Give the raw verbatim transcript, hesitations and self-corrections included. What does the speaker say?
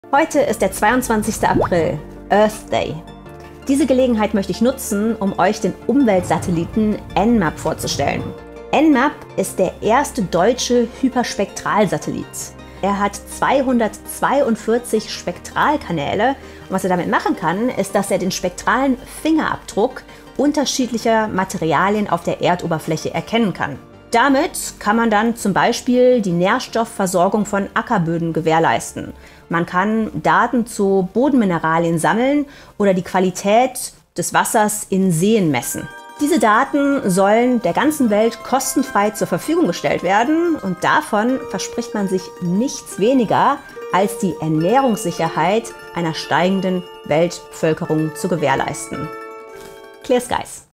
Heute ist der zweiundzwanzigste April, Earth Day. Diese Gelegenheit möchte ich nutzen, um euch den Umweltsatelliten EnMAP vorzustellen. EnMAP ist der erste deutsche Hyperspektralsatellit. Er hat zweihundertzweiundvierzig Spektralkanäle und was er damit machen kann, ist, dass er den spektralen Fingerabdruck unterschiedlicher Materialien auf der Erdoberfläche erkennen kann. Damit kann man dann zum Beispiel die Nährstoffversorgung von Ackerböden gewährleisten. Man kann Daten zu Bodenmineralien sammeln oder die Qualität des Wassers in Seen messen. Diese Daten sollen der ganzen Welt kostenfrei zur Verfügung gestellt werden und davon verspricht man sich nichts weniger, als die Ernährungssicherheit einer steigenden Weltbevölkerung zu gewährleisten. Clear Skies!